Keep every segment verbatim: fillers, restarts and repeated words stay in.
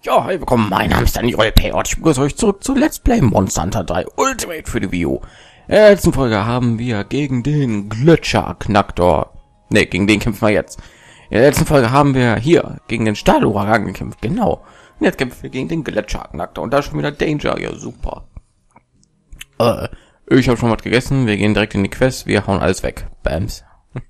Ja, hi, willkommen, mein Name ist Daniel P. und ich begrüße euch zurück zu Let's Play Monster Hunter drei Ultimate für die Wii U. In der letzten Folge haben wir gegen den Gletscher-Knacktor, ne, gegen den kämpfen wir jetzt. In der letzten Folge haben wir hier gegen den Stahluragan gekämpft, genau. Und jetzt kämpfen wir gegen den Gletscher-Knacktor und da ist schon wieder Danger, ja super. Äh, ich habe schon was gegessen, wir gehen direkt in die Quest, wir hauen alles weg. Bams.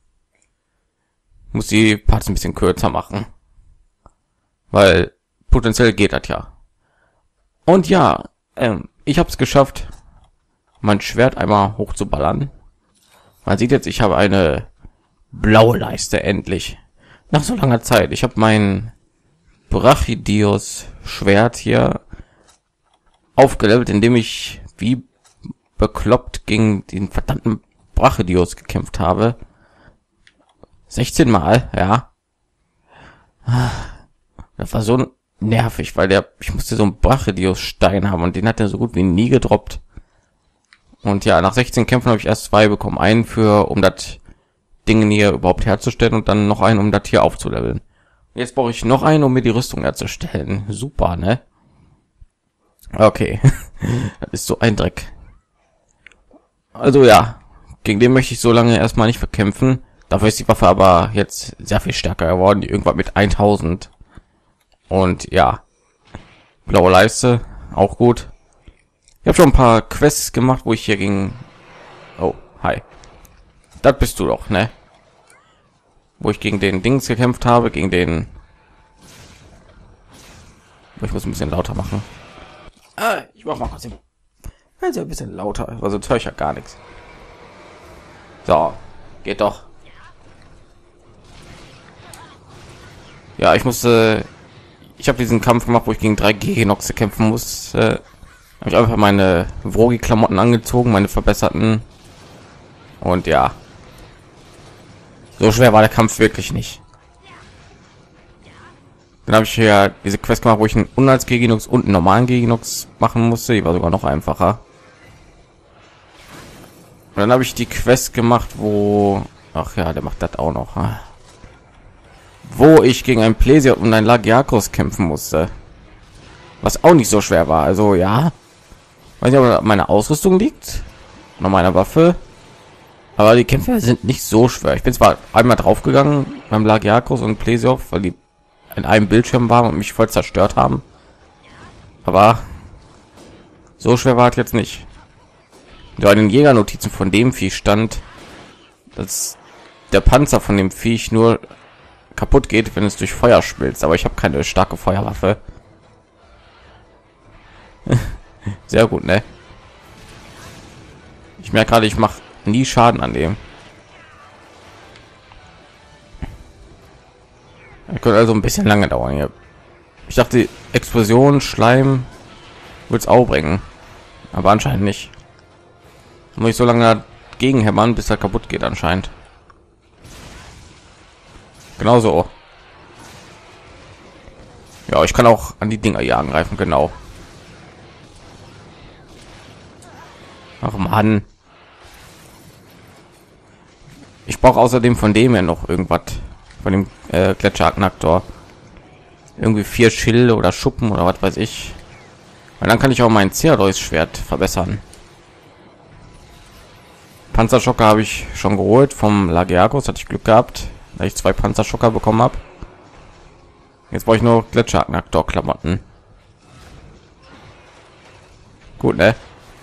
Muss die Parts ein bisschen kürzer machen. Weil potenziell geht das ja. Und ja, ähm, ich habe es geschafft, mein Schwert einmal hochzuballern. Man sieht jetzt, ich habe eine blaue Leiste endlich. Nach so langer Zeit. Ich habe mein Brachydios Schwert hier aufgelevelt, indem ich wie bekloppt gegen den verdammten Brachydios gekämpft habe. sechzehn Mal, ja. Das war so nervig, weil der, ich musste so einen Brachydios Stein haben und den hat er so gut wie nie gedroppt. Und ja, nach sechzehn Kämpfen habe ich erst zwei bekommen. Einen für, um das Ding hier überhaupt herzustellen und dann noch einen, um das hier aufzuleveln. Und jetzt brauche ich noch einen, um mir die Rüstung herzustellen. Super, ne? Okay. Das ist so ein Dreck. Also ja, gegen den möchte ich so lange erstmal nicht verkämpfen. Dafür ist die Waffe aber jetzt sehr viel stärker geworden. Irgendwann mit tausend. Und ja, blaue Leiste, auch gut. Ich habe schon ein paar Quests gemacht, wo ich hier gegen... Oh, hi. Das bist du doch, ne? Wo ich gegen den Dings gekämpft habe, gegen den... Ich muss ein bisschen lauter machen. Ah, ich mach mal kurz also ein bisschen lauter, also höre ich ja gar nichts. So, geht doch. Ja, ich musste... Ich habe diesen Kampf gemacht, wo ich gegen drei Genoxe kämpfen muss. Äh, habe ich einfach meine Vrogi-Klamotten angezogen, meine verbesserten. Und ja, so schwer war der Kampf wirklich nicht. Dann habe ich ja diese Quest gemacht, wo ich einen Unals Genox und einen normalen Genox machen musste. Die war sogar noch einfacher. Und dann habe ich die Quest gemacht, wo... Ach ja, der macht das auch noch. Wo ich gegen ein Plesiot und ein Lagiakos kämpfen musste. Was auch nicht so schwer war. Also ja, weiß nicht, ob meine Ausrüstung liegt, noch meiner Waffe. Aber die Kämpfe sind nicht so schwer. Ich bin zwar einmal draufgegangen beim Lagiakos und Plesiot, weil die in einem Bildschirm waren und mich voll zerstört haben. Aber so schwer war es jetzt nicht. Ja, in den Jägernotizen von dem Viech stand, dass der Panzer von dem Viech nur kaputt geht, wenn es durch Feuer schmilzt, aber ich habe keine starke Feuerwaffe. Sehr gut, ne? Ich merke gerade, ich mache nie Schaden an dem. Das könnte also ein bisschen lange dauern hier. Ich dachte, Explosion, Schleim wird es auch bringen, aber anscheinend nicht. Muss ich so lange dagegen hämmern, bis er kaputt geht anscheinend. Genauso. Ja, ich kann auch an die Dinger hier angreifen, genau. Ach Mann. Ich brauche außerdem von dem ja noch irgendwas, von dem äh, Gletscher-Knacktor. Irgendwie vier Schilde oder Schuppen oder was weiß ich. Und dann kann ich auch mein Ceadeus-Schwert verbessern. Panzerschocker habe ich schon geholt vom Lagiakos, hatte ich Glück gehabt, da ich zwei Panzerschocker bekommen habe. Jetzt brauche ich nur Gletscher-Knacktor Klamotten. Gut, ne?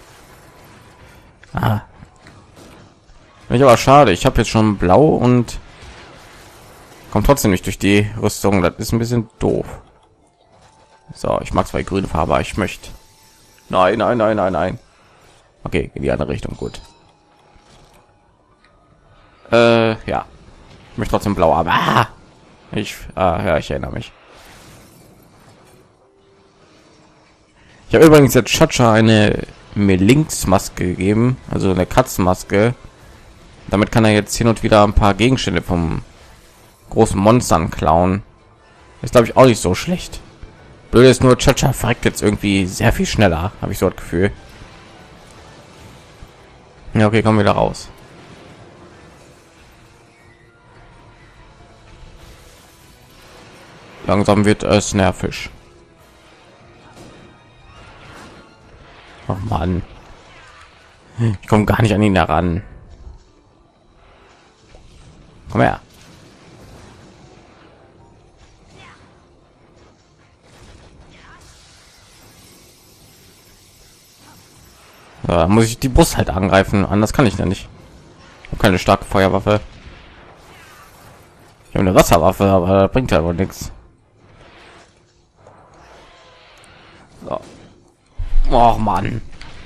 Ah. Ich aber schade, ich habe jetzt schon blau und kommt trotzdem nicht durch die Rüstung. Das ist ein bisschen doof. So, ich mag zwei grüne Farbe, aber ich möchte. Nein, nein, nein, nein, nein. Okay, in die andere Richtung, gut. Äh, ja. Ich möchte trotzdem blau, aber ah, ich, ah, ja, ich erinnere mich. Ich habe übrigens jetzt Chacha eine Melinx-Maske gegeben, also eine Katzenmaske. Damit kann er jetzt hin und wieder ein paar Gegenstände vom großen Monstern klauen. Ist glaube ich auch nicht so schlecht. Blöd ist nur, Chacha verreckt jetzt irgendwie sehr viel schneller, habe ich so das Gefühl. Ja, okay, kommen wir da raus. Langsam wird es nervig. Oh Mann. Ich komme gar nicht an ihn heran. Komm her. Da muss ich die Brust halt angreifen, anders kann ich ja nicht. Ich habe keine starke Feuerwaffe. Ich habe eine Wasserwaffe, aber das bringt ja wohl nichts. So. Oh Mann.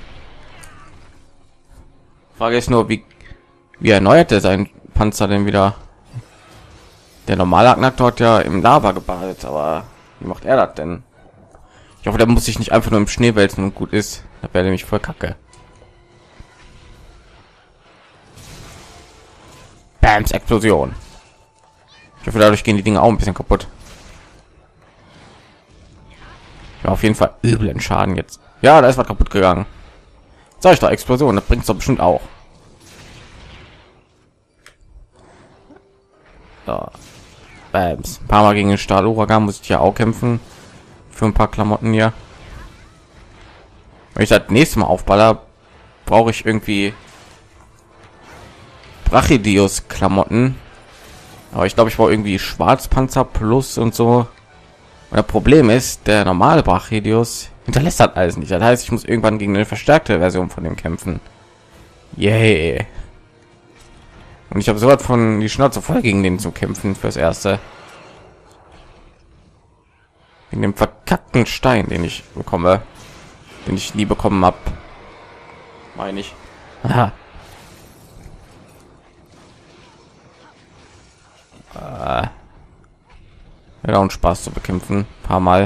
Frage ist nur, wie wie erneuert er sein Panzer denn wieder? Der normale Agnaktor hat ja im Lava gebadet, aber wie macht er das denn? Ich hoffe, der muss sich nicht einfach nur im Schnee wälzen und gut ist. Da wäre nämlich voll kacke. Bams, Explosion. Ich hoffe, dadurch gehen die Dinge auch ein bisschen kaputt. Ja, auf jeden Fall üblen Schaden jetzt. Ja, da ist was kaputt gegangen. Sag ich doch, Explosion, das bringt es doch bestimmt auch. So. Bams. Ein paar Mal gegen den Stahluragan muss ich ja auch kämpfen. Für ein paar Klamotten hier. Wenn ich das nächste Mal aufballer, brauche ich irgendwie Brachidios Klamotten. Aber ich glaube, ich brauche irgendwie Schwarzpanzer plus und so. Und das Problem ist, der normale Brachidios hinterlässt das alles nicht. Das heißt, ich muss irgendwann gegen eine verstärkte Version von dem kämpfen. Yay. Und ich habe so was von die Schnauze voll gegen den zu kämpfen fürs Erste. In dem verkackten Stein, den ich bekomme, den ich nie bekommen habe, meine ich. Aha. Äh, ja, und Spaß zu bekämpfen, ein paar Mal.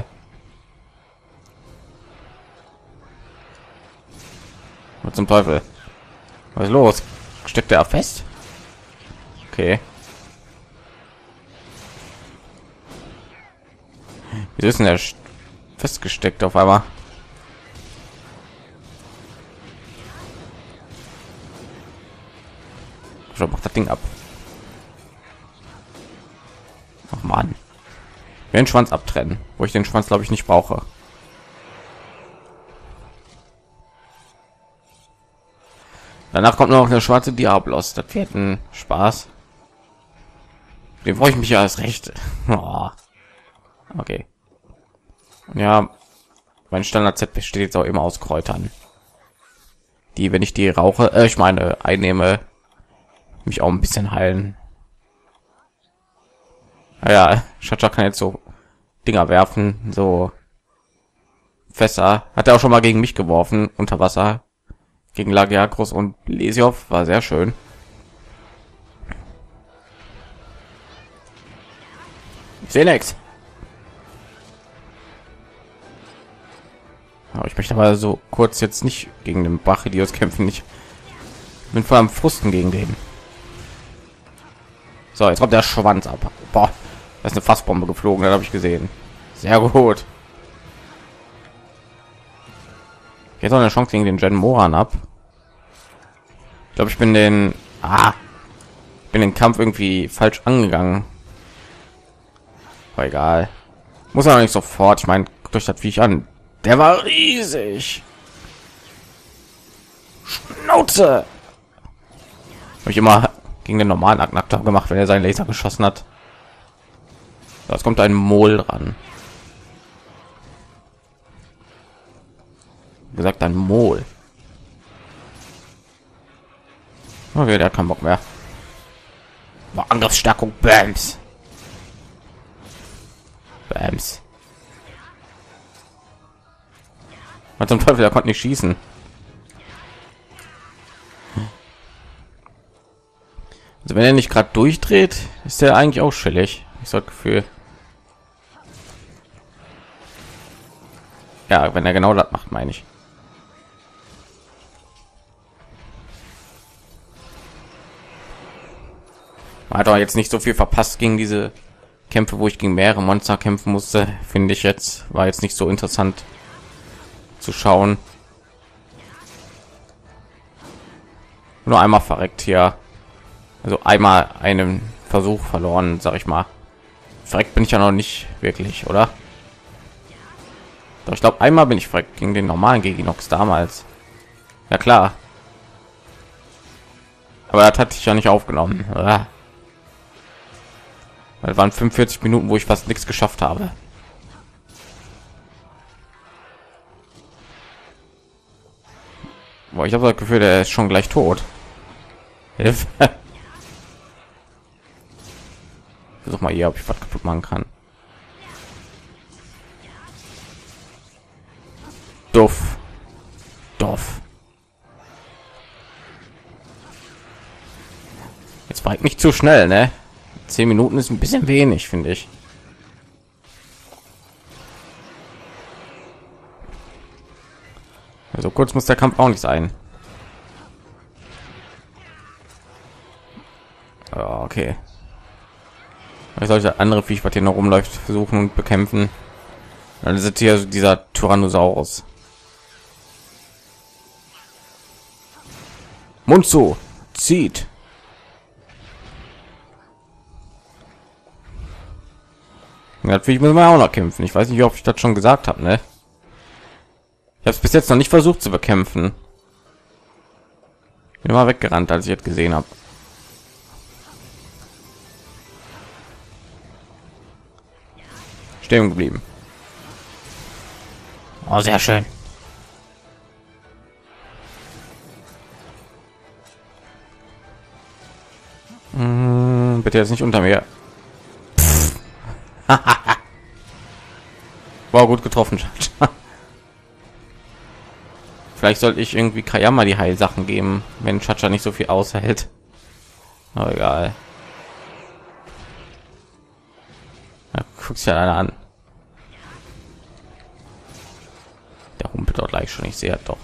Was zum Teufel? Was ist los? Steckt er fest? Okay. Wie ist denn der festgesteckt auf einmal? Schon macht das Ding ab. Ach man, den Schwanz abtrennen, wo ich den Schwanz glaube ich nicht brauche. Danach kommt noch der schwarze Diablos. Das wird ein Spaß. Den freue ich mich ja als Recht. Oh. Okay. Ja, mein Standard Set besteht jetzt auch immer aus Kräutern, die, wenn ich die rauche, äh, ich meine einnehme, mich auch ein bisschen heilen. Ja, Chacha kann jetzt so Dinger werfen, so Fässer. Hat er auch schon mal gegen mich geworfen unter Wasser, gegen Lagiakros und Lesiov, war sehr schön. Ich sehe nichts. Aber ich möchte aber so kurz jetzt nicht gegen den Brachidios kämpfen. Ich bin voll am Frusten gegen den. So, jetzt kommt der Schwanz ab. Boah, da ist eine Fassbombe geflogen, das habe ich gesehen. Sehr gut. Jetzt noch eine Chance gegen den Gen Moran ab. Ich glaube, ich bin den ah, bin den Kampf irgendwie falsch angegangen. Aber egal. Muss er nicht sofort. Ich meine, durch das Viech an. Der war riesig. Schnauze. Habe ich immer gegen den normalen Agnaktor gemacht, wenn er seinen Laser geschossen hat. Das kommt ein Mol ran. Wie gesagt, ein Mol. Okay, der hat keinen Bock mehr. Angriffsstärkung, Bams. Bams. Was zum Teufel, er konnte nicht schießen. Also wenn er nicht gerade durchdreht, ist er eigentlich auch chillig. Ich so das Gefühl. Ja, wenn er genau das macht, meine ich. Man hat doch jetzt nicht so viel verpasst gegen diese Kämpfe, wo ich gegen mehrere Monster kämpfen musste, finde ich jetzt. War jetzt nicht so interessant zu schauen. Nur einmal verreckt hier. Also einmal einen Versuch verloren, sag ich mal. Verreckt bin ich ja noch nicht wirklich, oder? Doch ich glaube, einmal bin ich verreckt gegen den normalen Geginox damals. Ja klar. Aber das hatte ich ja nicht aufgenommen. Ah. Das waren fünfundvierzig Minuten, wo ich fast nichts geschafft habe. Boah, ich habe das Gefühl, der ist schon gleich tot. Hilfe. Versuch mal hier, ob ich was kaputt machen kann. Duff. Duff. Jetzt war ich nicht zu schnell, ne? Zehn Minuten ist ein bisschen wenig, finde ich. Also kurz muss der Kampf auch nicht sein. Ja, okay. Ich sollte andere Viech, was hier noch rumläuft, versuchen und bekämpfen. Dann sind hier dieser Tyrannosaurus. Mund zu, zieht. Natürlich müssen wir auch noch kämpfen. Ich weiß nicht, ob ich das schon gesagt habe, ne? Ich habe es bis jetzt noch nicht versucht zu bekämpfen. Bin mal weggerannt, als ich jetzt gesehen habe. Stehen geblieben. Oh, sehr schön. Hm, bitte jetzt nicht unter mir. Wow, gut getroffen. Vielleicht sollte ich irgendwie Kayama die Heilsachen geben, wenn Chacha nicht so viel aushält. Aber egal. Ja, guck's ja einer an. Der humpelt dort gleich schon. Ich sehe doch.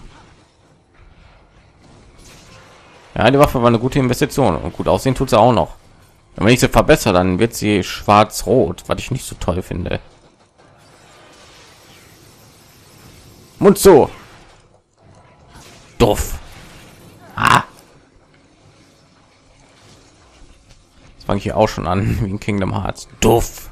Ja, die Waffe war eine gute Investition und gut aussehen tut sie auch noch. Wenn ich sie verbessere, dann wird sie schwarz-rot, was ich nicht so toll finde. Mund so. Doof. Ah. Das fange ich hier auch schon an, wie in Kingdom Hearts. Doof.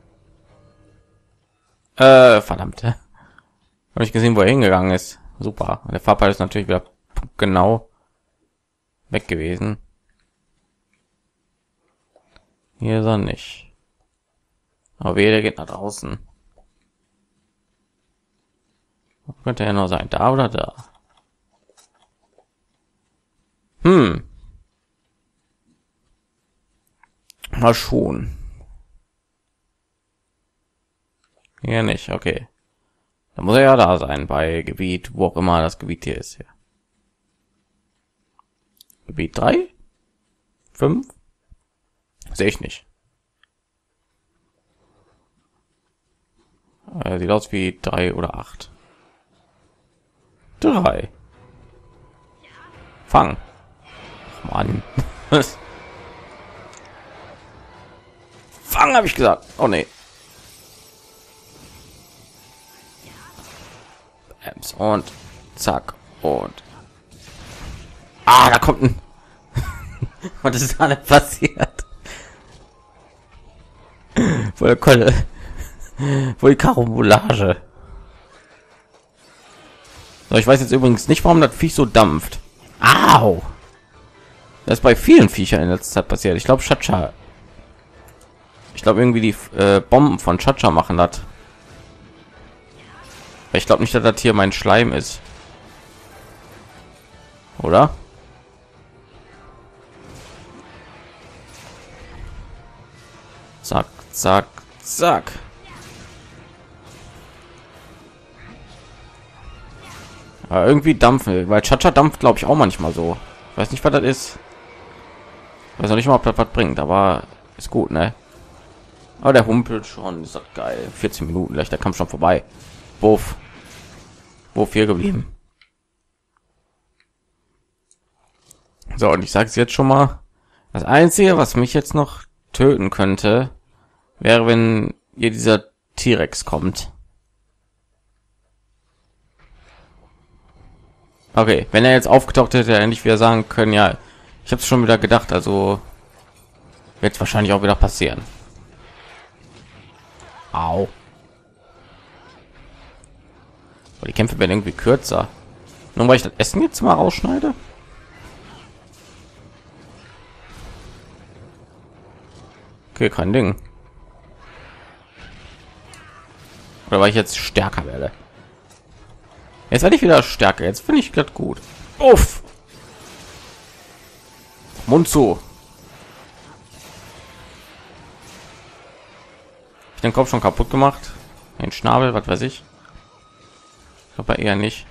Äh, verdammt. Habe ich gesehen, wo er hingegangen ist. Super. Der Fahrpfeil ist natürlich wieder genau weg gewesen. Hier ist er nicht. Aber jeder geht nach draußen. Wo könnte er noch sein? Da oder da? Hm. Mal schon. Hier nicht, okay. Da muss er ja da sein, bei Gebiet, wo auch immer das Gebiet hier ist. Ja. Gebiet drei? fünf? Sehe ich nicht. Äh, sieht aus wie drei oder acht. drei. Fang. Ach, Mann. Fang, habe ich gesagt. Oh nee. Und zack und ah, da kommt ein was ist da denn passiert? Voll Kolle. Voll Karambolage. So, ich weiß jetzt übrigens nicht, warum das Viech so dampft. Au! Das ist bei vielen Viechern in letzter Zeit passiert. Ich glaube, Chacha. Ich glaube, irgendwie die äh, Bomben von Chacha machen das. Ich glaube nicht, dass das hier mein Schleim ist. Oder? Zack, zack, zack. Aber irgendwie dampfen, weil Chacha dampft, glaube ich, auch manchmal so. Ich weiß nicht, was das ist. Ich weiß noch nicht mal, ob das was bringt, aber ist gut, ne? Aber der humpelt schon, ist das geil. vierzehn Minuten, gleich der Kampf schon vorbei. Wuff. Wuff hier geblieben. So, und ich sage es jetzt schon mal. Das Einzige, was mich jetzt noch töten könnte, wäre, wenn hier dieser T-Rex kommt. Okay, wenn er jetzt aufgetaucht hätte, er nicht wieder sagen können, ja, ich habe es schon wieder gedacht, also wird wahrscheinlich auch wieder passieren. Au. Aber die Kämpfe werden irgendwie kürzer. Nur weil ich das Essen jetzt mal rausschneide. Okay, kein Ding. Oder weil ich jetzt stärker werde. Jetzt werde ich wieder stärker. Jetzt finde ich glatt gut. Uff. Mund zu. Ich den Kopf schon kaputt gemacht. Den Schnabel, was weiß ich. Ich glaube eher nicht.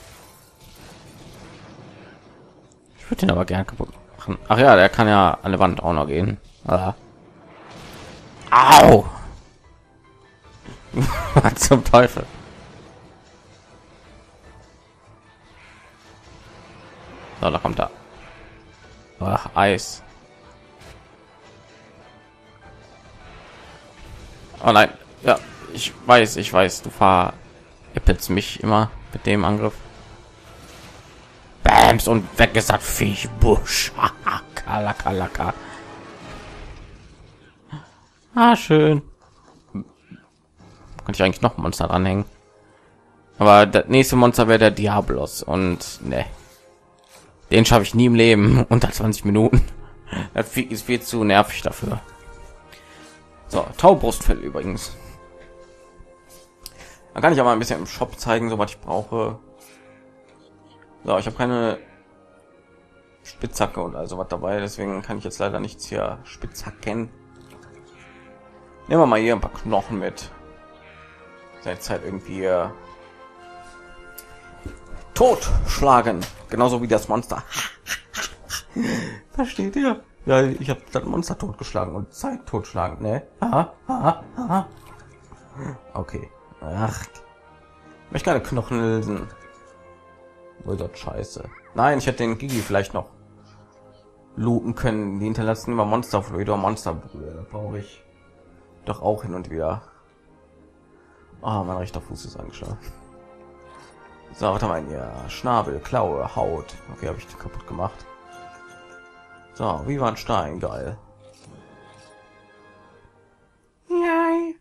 Ich würde den aber gern kaputt machen. Ach ja, der kann ja an der Wand auch noch gehen. Ah. Au! Was zum Teufel? So, da kommt er. Ach, Eis. Oh nein, ja, ich weiß, ich weiß, du veräppelst mich immer mit dem Angriff. Bams und weggesagt, Viech, Busch. Kalaka, laka. Ah, schön. Könnte ich eigentlich noch Monster dranhängen. Aber das nächste Monster wäre der Diablos und ne. Den schaffe ich nie im Leben unter zwanzig Minuten. Das ist viel zu nervig dafür. So, Taubrustfell übrigens. Dann kann ich aber ein bisschen im Shop zeigen, so was ich brauche. So, ich habe keine Spitzhacke und also was dabei, deswegen kann ich jetzt leider nichts hier Spitzhacken. Nehmen wir mal hier ein paar Knochen mit. Seit Zeit irgendwie äh, totschlagen, genauso wie das Monster. Versteht ihr? Ja, ich habe das Monster totgeschlagen und Zeit totschlagen, ne? Aha, aha, aha. Okay. Ach, ich möchte keine Knochen lösen. Wohl dort scheiße. Nein, ich hätte den Gigi vielleicht noch looten können. Die hinterlassen immer Monsterfluid oder Monsterbrühe. Da brauche ich doch auch hin und wieder. Ah, oh, mein rechter Fuß ist angeschlagen. So, was haben wir hier? Schnabel, Klaue, Haut. Okay, habe ich die kaputt gemacht. So, wie war ein Stein, geil. Yay.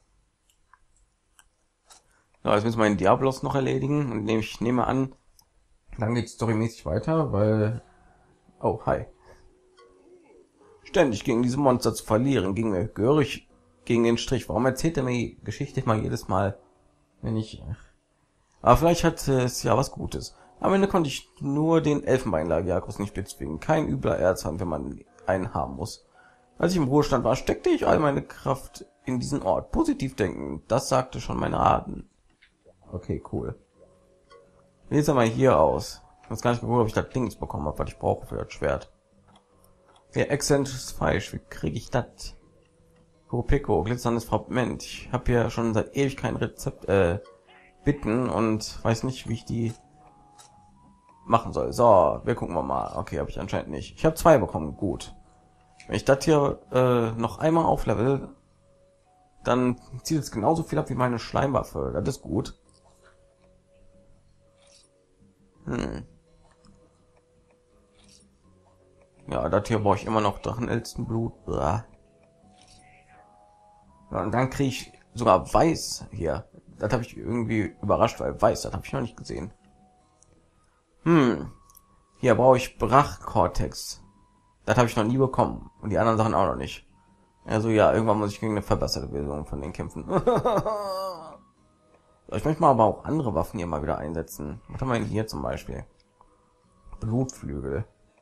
So, jetzt müssen wir den Diablos noch erledigen und nehme ich nehme an, dann geht es storymäßig weiter, weil oh hi. Ständig gegen diese Monster zu verlieren, ging mir gehörig gegen den Strich. Warum erzählt er mir die Geschichte mal jedes Mal, wenn ich... Aber vielleicht hat es ja was Gutes. Am Ende konnte ich nur den Elfenbeinlagiakus nicht bezwingen. Kein übler Erzfeind, wenn man einen haben muss. Als ich im Ruhestand war, steckte ich all meine Kraft in diesen Ort. Positiv denken, das sagte schon meine Aden. Okay, cool. Wie sieht's mal hier aus? Ich weiß gar nicht gewusst, ob ich das Dings bekommen habe, was ich brauche für das Schwert. Ja, exzentrisches Fleisch, wie kriege ich das? Pico, glitzerndes Fragment. Ich habe ja schon seit ewig kein Rezept äh, bitten und weiß nicht, wie ich die machen soll. So, wir gucken wir mal. Okay, habe ich anscheinend nicht. Ich habe zwei bekommen. Gut. Wenn ich das hier äh, noch einmal auflevel, dann zieht es genauso viel ab wie meine Schleimwaffe. Das ist gut. Hm. Ja, das hier brauche ich immer noch Drachenelstenblut. Ja, und dann kriege ich sogar weiß hier. Das habe ich irgendwie überrascht, weil weiß, das habe ich noch nicht gesehen. Hm. Hier brauche ich Brachkortex. Das habe ich noch nie bekommen. Und die anderen Sachen auch noch nicht. Also ja, irgendwann muss ich gegen eine verbesserte Version von den kämpfen. Ich möchte mal aber auch andere Waffen hier mal wieder einsetzen. Was haben wir denn hier zum Beispiel? Blutflügel.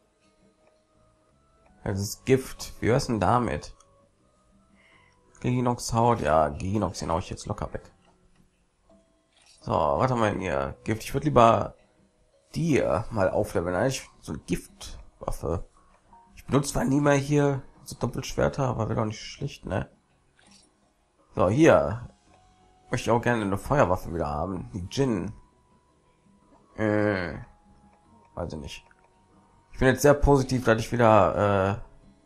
Das ist Gift. Wie wär's denn damit? Ginox Haut. Ja, Ginox, den hau ich jetzt locker weg. So, was haben wir denn hier? Gift. Ich würde lieber die mal aufleveln. Eigentlich so eine Giftwaffe. Ich benutze zwar nie mehr hier so Doppelschwerter, aber wäre doch nicht schlicht, ne? So, hier möchte ich auch gerne eine Feuerwaffe wieder haben. Die Djinn. Äh, weiß ich nicht. Ich bin jetzt sehr positiv, dass ich wieder...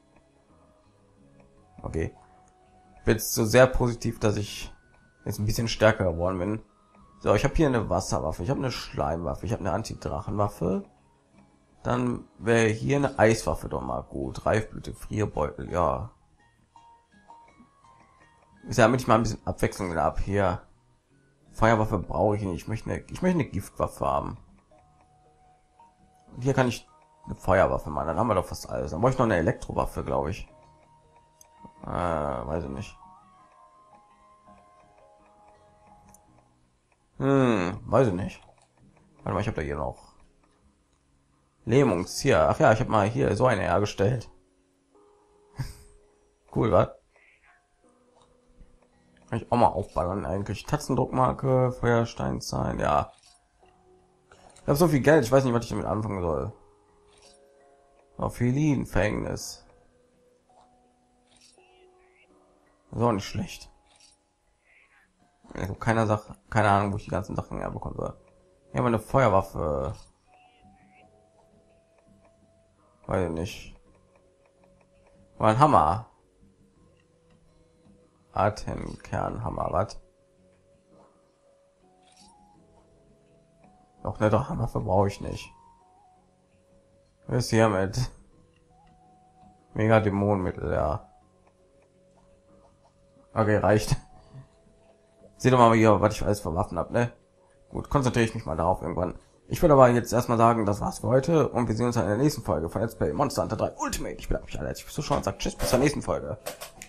Äh, okay. Ich bin jetzt so sehr positiv, dass ich jetzt ein bisschen stärker geworden bin. So, ich habe hier eine Wasserwaffe, ich habe eine Schleimwaffe, ich habe eine Anti-Drachenwaffe. Dann wäre hier eine Eiswaffe doch mal gut. Reifblüte, Frierbeutel, ja. Ist ja, damit ich mal ein bisschen Abwechslung habe. Hier Feuerwaffe brauche ich nicht. Ich möchte eine, ich möchte eine Giftwaffe haben. Und hier kann ich eine Feuerwaffe machen. Dann haben wir doch fast alles. Dann brauche ich noch eine Elektrowaffe, glaube ich. Äh, weiß ich nicht. Hm, weiß ich nicht. Warte mal, ich habe da hier noch Lähmungs hier. Ach ja, ich habe mal hier so eine hergestellt. Cool, was? Kann ich auch mal aufballern eigentlich. Tatzendruckmarke, Feuersteinzahlen, ja. Ich habe so viel Geld, ich weiß nicht, was ich damit anfangen soll. Ophelin-Verhängnis. So, nicht schlecht. Also keiner Sache, keine Ahnung, wo ich die ganzen Sachen herbekommen soll. Hier haben wir eine Feuerwaffe. Weiß ich nicht. War ein Hammer. Atemkernhammer, was? Doch ne, doch Hammer verbrauche ich nicht. Was ist hier mit Mega Dämonenmittel, ja. Okay, reicht. Seht doch mal hier, was ich alles für Waffen habe, ne? Gut, konzentriere ich mich mal darauf irgendwann. Ich würde aber jetzt erstmal sagen, das war's für heute und wir sehen uns in der nächsten Folge von Let's Play Monster Hunter drei Ultimate. Ich bedanke mich alle herzlich fürs Zuschauen und sage tschüss bis zur nächsten Folge.